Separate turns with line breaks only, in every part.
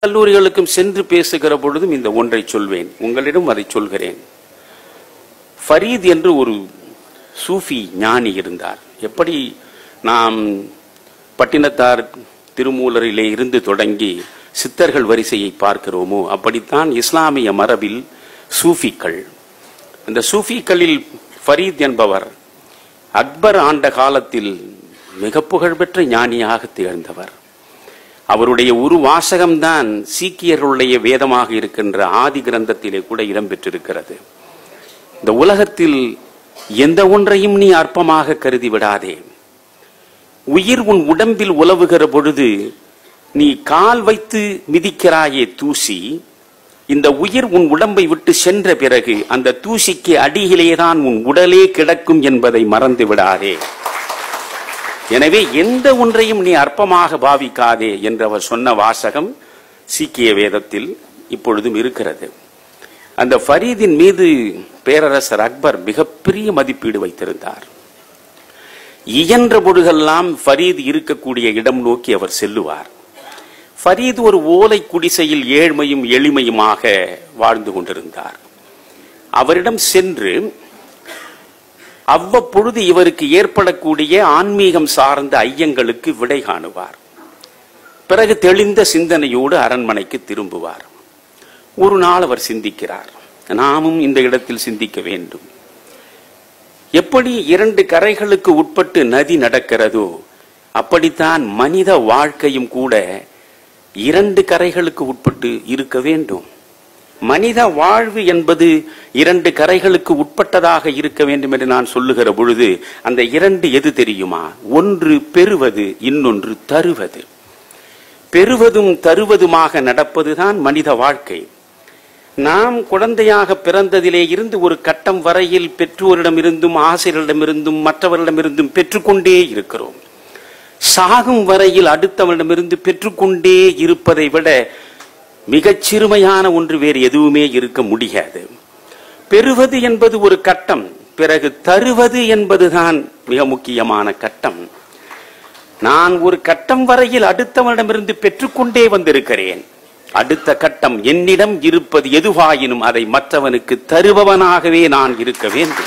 கல்லூரிகளுக்கும் சென்று பேசுகிற பொழுதும் இந்த ஒன்றை சொல்வேன், உங்களிடம் அதை சொல்கிறேன். ஃபரீத் என்று ஒரு சூஃபி ஞானி இருந்தார். எப்படி நாம் பட்டினத்தார் திருமூலரிலே இருந்து தொடங்கி சித்தர்கள் வரிசையை பார்க்கிறோமோ அப்படித்தான் இஸ்லாமிய மரபில் சூஃபிக்கள். அந்த சூஃபிக்களில் ஃபரீத் என்பவர் அக்பர் ஆண்ட காலத்தில் மிக புகழ்பெற்ற ஞானியாக திகழ்ந்தவர். அவருடைய ஒரு வாசகம்தான் சீக்கியர்களுடைய வேதமாக இருக்கின்ற ஆதி கிரந்தத்திலே கூட இடம்பெற்றிருக்கிறது. இந்த உலகத்தில் எந்த ஒன்றையும் நீ அற்பமாக கருதி விடாதே. உயிர் உன் உடம்பில் உலவுகிற பொழுது நீ கால் வைத்து மிதிக்கிறாயே தூசி, இந்த உயிர் உன் உடம்பை விட்டு சென்ற பிறகு அந்த தூசிக்கு அடியிலேதான் உன் உடலே கிடக்கும் என்பதை மறந்து விடாதே. எனவே எந்த ஒன்றையும் நீ அற்பமாக பாவிக்காதே என்று அவர் சொன்ன வாசகம் சீக்கிய வேதத்தில் இப்பொழுதும் இருக்கிறது. அந்த ஃபரீதின் மீது பேரரசர் அக்பர் மிகப்பெரிய மதிப்பீடு வைத்திருந்தார். இயன்ற பொழுதெல்லாம் ஃபரீத் இருக்கக்கூடிய இடம் நோக்கி அவர் செல்லுவார். ஃபரீத் ஒரு ஓலை குடிசையில் ஏழ்மையும் எளிமையுமாக வாழ்ந்து கொண்டிருந்தார். அவரிடம் சென்று அவ்வப்பொழுது இவருக்கு ஏற்படக்கூடிய ஆன்மீகம் சார்ந்த ஐயங்களுக்கு விடை காணுவார். பிறகு தெளிந்த சிந்தனையோடு அரண்மனைக்கு திரும்புவார். ஒரு நாள் அவர் சிந்திக்கிறார், நாமும் இந்த இடத்தில் சிந்திக்க வேண்டும். எப்படி இரண்டு கரைகளுக்கு உட்பட்டு நதி நடக்கிறதோ அப்படித்தான் மனித வாழ்க்கையும் கூட இரண்டு கரைகளுக்கு உட்பட்டு இருக்க வேண்டும். மனித வாழ்வு என்பது இரண்டு கரைகளுக்கு உட்பட்டதாக இருக்க வேண்டும் என்று நான் சொல்லுகிற பொழுது அந்த இரண்டு எது தெரியுமா? ஒன்று பெறுவது, இன்னொன்று தருவது. பெறுவதும் தருவதுமாக நடப்பதுதான் மனித வாழ்க்கை. நாம் குழந்தையாக பிறந்ததிலே இருந்து ஒரு கட்டம் வரையில் பெற்றோரிடமிருந்தும் ஆசிரியரிடமிருந்தும் மற்றவரிடமிருந்தும் பெற்றுக்கொண்டே இருக்கிறோம். சாகும் வரையில் அடுத்தவரிடமிருந்து பெற்றுக்கொண்டே இருப்பதை விட மிகச் சிறுமையான ஒன்று வேறு எதுவுமே இருக்க முடியாது. பெறுவது என்பது ஒரு கட்டம், பிறகு தருவது என்பதுதான் மிக முக்கியமான கட்டம். நான் ஒரு கட்டம் வரையில் அடுத்தவனிடமிருந்து பெற்றுக்கொண்டே வந்திருக்கிறேன். அடுத்த கட்டம் என்னிடம் இருப்பது எதுவாயினும் அதை மற்றவனுக்கு தருபவனாகவே நான் இருக்க வேண்டும்.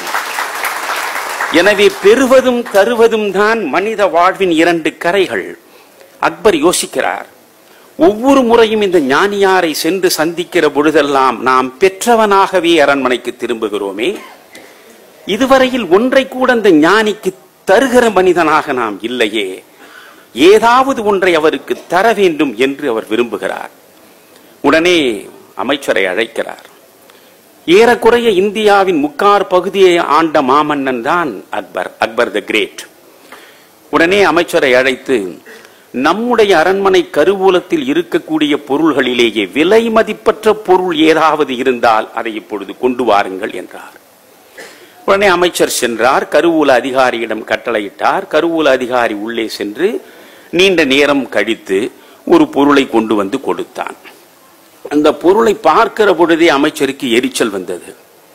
எனவே பெறுவதும் தருவதும் தான் மனித வாழ்வின் இரண்டு கரைகள். அக்பர் யோசிக்கிறார், ஒவ்வொரு முறையும் இந்த ஞானியாரை சென்று சந்திக்கிற பொழுதெல்லாம் நாம் பெற்றவனாகவே அரண்மனைக்கு திரும்புகிறோமே, இதுவரையில் ஒன்றை கூட அந்த ஞானிக்கு தருகிற மனிதனாக நாம் இல்லையே, ஏதாவது ஒன்றை அவருக்கு தர வேண்டும் என்று அவர் விரும்புகிறார். உடனே அமைச்சரை அழைக்கிறார். ஏறக்குறைய இந்தியாவின் முக்கார் பகுதியை ஆண்ட மாமன்னன் தான் அக்பர் தி கிரேட். உடனே அமைச்சரை அழைத்து, நம்முடைய அரண்மனை கருவூலத்தில் இருக்கக்கூடிய பொருள்களிலேயே விலை மதிப்பற்ற பொருள் ஏதாவது இருந்தால் அதை இப்பொழுது கொண்டு வாருங்கள் என்றார். உடனே அமைச்சர் சென்றார், கருவூல அதிகாரியிடம் கட்டளையிட்டார். கருவூல அதிகாரி உள்ளே சென்று நீண்ட நேரம் கழித்து ஒரு பொருளை கொண்டு வந்து கொடுத்தான். அந்த பொருளை பார்க்கிற பொழுதே அமைச்சருக்கு எரிச்சல் வந்தது.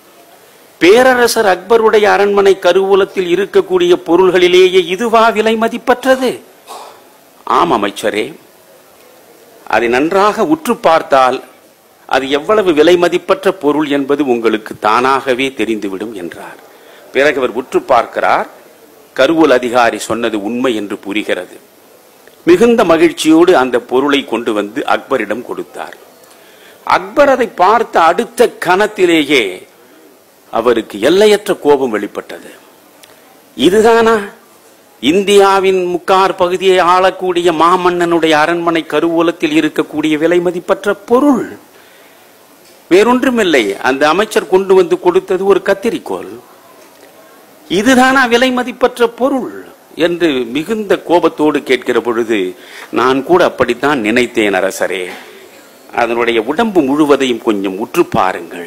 பேரரசர் அக்பருடைய அரண்மனை கருவூலத்தில் இருக்கக்கூடிய பொருள்களிலேயே இதுவா விலை மதிப்பற்றது? ஆம் அமைச்சரே, அதை நன்றாக உற்று பார்த்தால் அது எவ்வளவு விலை மதிப்பற்ற பொருள் என்பது உங்களுக்கு தானாகவே தெரிந்துவிடும் என்றார். பிறகு அவர் உற்று பார்க்கிறார். கருவூல அதிகாரி சொன்னது உண்மை என்று புரிகிறது. மிகுந்த மகிழ்ச்சியோடு அந்த பொருளை கொண்டு வந்து அக்பரிடம் கொடுத்தார். அக்பர் அதை பார்த்த அடுத்த கணத்திலேயே அவருக்கு எல்லையற்ற கோபம் வெளிப்பட்டது. இதுதானா இந்தியாவின் முக்கார் பகுதியை ஆளக்கூடிய மாமன்னனுடைய அரண்மனை கருவூலத்தில் இருக்கக்கூடிய விலை மதிப்பற்ற பொருள்? வேறொன்றுமில்லை, அந்த அமைச்சர் கொண்டு வந்து கொடுத்தது ஒரு கத்திரிக்கோல். இதுதானா விலை மதிப்பற்ற பொருள் என்று மிகுந்த கோபத்தோடு கேட்கிற பொழுது, நான் கூட அப்படித்தான் நினைத்தேன் அரசரே, அதனுடைய உடம்பு முழுவதையும் கொஞ்சம் உற்று பாருங்கள்.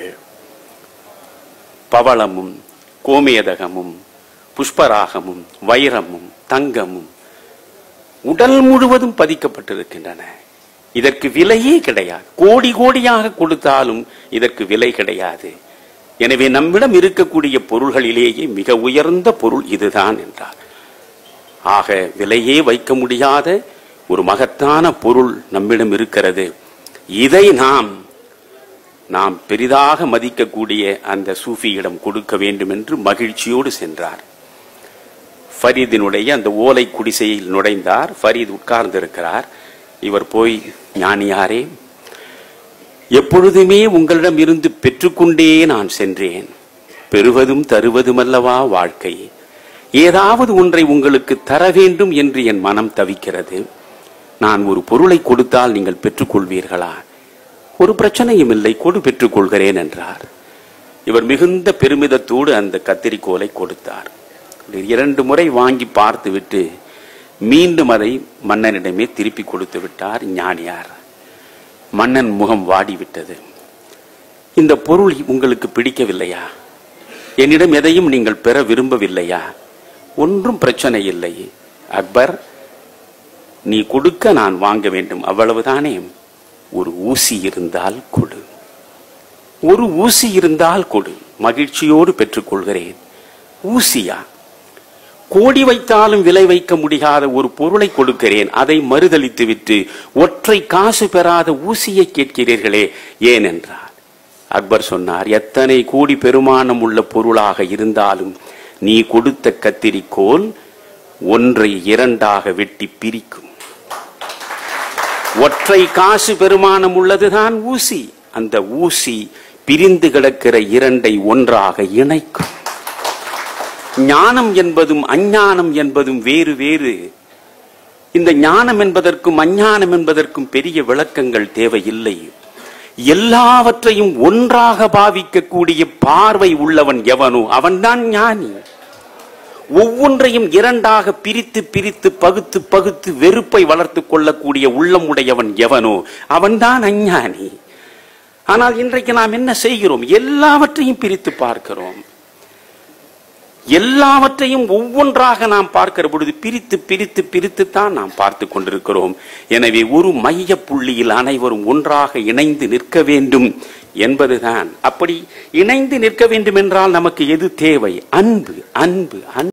பவளமும் கோமேதகமும் புஷ்பராகமும் வைரமும் தங்கமும் உடல் முழுவதும் பதிக்கப்பட்டிருக்கின்றன. இதற்கு விலையே கிடையாது. கோடி கோடியாக கொடுத்தாலும் இதற்கு விலை கிடையாது. எனவே நம்மிடம் இருக்கக்கூடிய பொருள்களிலேயே மிக உயர்ந்த பொருள் இதுதான் என்றார். ஆக விலையே வைக்க முடியாத ஒரு மகத்தான பொருள் நம்மிடம் இருக்கிறது. இதை நாம் பெரிதாக மதிக்கக்கூடிய அந்த சூஃபியிடம் கொடுக்க வேண்டும் என்று மகிழ்ச்சியோடு சென்றார். ஃபரீதினுடைய அந்த ஓலை குடிசையில் நுழைந்தார். ஃபரீத் உட்கார்ந்திருக்கிறார். இவர் போய், ஞானியாரே, எப்பொழுதுமே உங்களிடம் இருந்து பெற்றுக்கொண்டே நான் சென்றேன். பெறுவதும் தருவதுமல்லவா வாழ்க்கை. ஏதாவது ஒன்றை உங்களுக்கு தர வேண்டும் என்று என் மனம் தவிக்கிறது. நான் ஒரு பொருளை கொடுத்தால் நீங்கள் பெற்றுக்கொள்வீர்களா? ஒரு பிரச்சனையும் இல்லை, கொடு, பெற்றுக்கொள்கிறேன் என்றார். இவர் மிகுந்த பெருமிதத்தோடு அந்த கத்திரிக்கோலை கொடுத்தார். 2 முறை வாங்கி பார்த்து விட்டு மீண்டும் அதை மன்னனிடமே திருப்பி கொடுத்து விட்டார் ஞானியார். மன்னன் முகம் வாடிவிட்டது. இந்த பொருள் உங்களுக்கு பிடிக்கவில்லையா? என்னிடம் எதையும் நீங்கள் பெற விரும்பவில்லையா? ஒன்றும் பிரச்சனை இல்லை அக்பர், நீ கொடுக்க நான் வாங்க வேண்டும், அவ்வளவுதானே. ஒரு ஊசி இருந்தால் கொடு, ஒரு ஊசி இருந்தால் கொடு, மகிழ்ச்சியோடு பெற்றுக்கொள்கிறேன். ஊசியா? கோடி வைத்தாலும் விலை வைக்க முடியாத ஒரு பொருளை கொடுக்கிறேன், அதை மறுதளித்து விட்டு ஒற்றை காசு பெறாத ஊசியை கேட்கிறீர்களே, ஏன் என்றார். அக்பர் சொன்னார், எத்தனை கோடி பெருமானம் உள்ள பொருளாக இருந்தாலும் நீ கொடுத்த கத்திரிக்கோல் ஒன்றை 2ஆக வெட்டி பிரிக்கும். ஒற்றை காசு பெருமானம் உள்ளதுதான் ஊசி. அந்த ஊசி பிரிந்து கிடக்கிற 2ஐ ஒன்றாக இணைக்கும். ஞானம் என்பதும் அஞ்ஞானம் என்பதும் வேறு வேறு. இந்த ஞானம் என்பதற்கும் அஞ்ஞானம் என்பதற்கும் பெரிய விளக்கங்கள் தேவையில்லை. எல்லாவற்றையும் ஒன்றாக பாவிக்கக்கூடிய பார்வை உள்ளவன் எவனோ அவன்தான் ஞானி. ஒவ்வொன்றையும் 2ஆக பிரித்து பிரித்து பகுத்து பகுத்து வெறுப்பை வளர்த்து கொள்ளக்கூடிய உள்ளம் உடையவன் எவனோ அவன்தான் அஞ்ஞானி. ஆனால் இன்றைக்கு நாம் என்ன செய்கிறோம்? எல்லாவற்றையும் பிரித்து பார்க்கிறோம். எல்லாவற்றையும் ஒவ்வொன்றாக நாம் பார்க்கிற பொழுது பிரித்து பிரித்து பிரித்துத்தான் நாம் பார்த்து கொண்டிருக்கிறோம். எனவே ஒரு மைய புள்ளியில் அனைவரும் ஒன்றாக இணைந்து நிற்க வேண்டும் என்பதுதான். அப்படி இணைந்து நிற்க வேண்டும் என்றால் நமக்கு எது தேவை? அன்பு, அன்பு, அன்பு.